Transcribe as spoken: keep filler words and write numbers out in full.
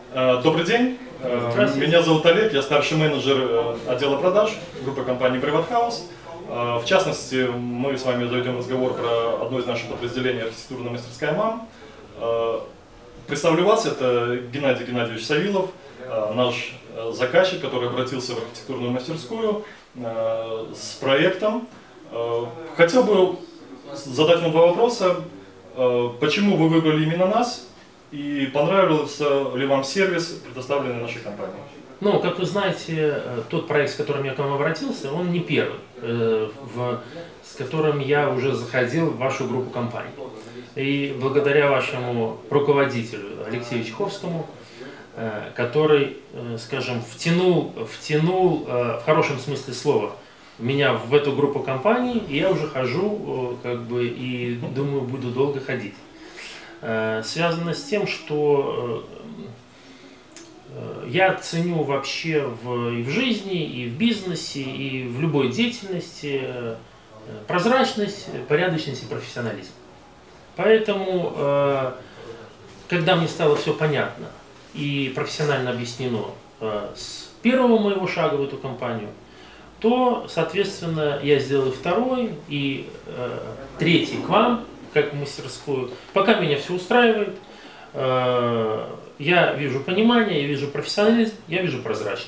Добрый день, меня зовут Олег, я старший менеджер отдела продаж группы компании Private House. В частности, мы с вами заведем разговор про одно из наших подразделений архитектурная мастерская МАМ. Представлю вас, это Геннадий Геннадьевич Савилов, наш заказчик, который обратился в архитектурную мастерскую с проектом. Хотел бы задать вам два вопроса. Почему вы выбрали именно нас? И понравился ли вам сервис, предоставленный нашей компанией? Ну, как вы знаете, тот проект, с которым я к вам обратился, он не первый, э, в, с которым я уже заходил в вашу группу компаний. И благодаря вашему руководителю Алексею Чеховскому, э, который, э, скажем, втянул, втянул э, в хорошем смысле слова меня в эту группу компаний, и я уже хожу, э, как бы, и думаю, буду долго ходить. Связано с тем, что я ценю вообще в, и в жизни, и в бизнесе, и в любой деятельности прозрачность, порядочность и профессионализм. Поэтому, когда мне стало все понятно и профессионально объяснено с первого моего шага в эту компанию, то, соответственно, я сделал и второй, и третий к вам, как в мастерскую. Пока меня все устраивает, я вижу понимание, я вижу профессионализм, я вижу прозрачность.